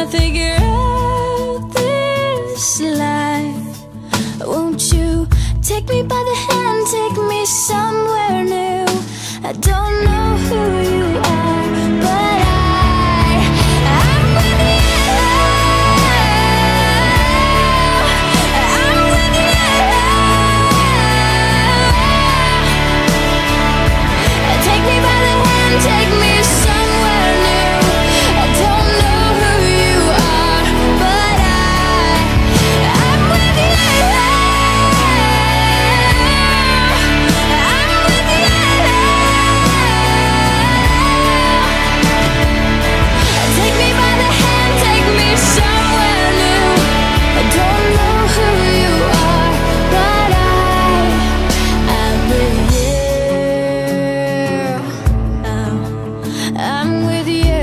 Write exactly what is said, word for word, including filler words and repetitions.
to figure out this life. Won't you take me by the hand, take me somewhere new? I don't know who you are, but I, I'm with you. I'm with you. Take me by the hand, take me somewhere new. I don't know who you are, but I, I'm with you. I'm with you. Take me by the hand, take me somewhere new. I don't know who you are, but I, I'm with you. Oh, I'm with you.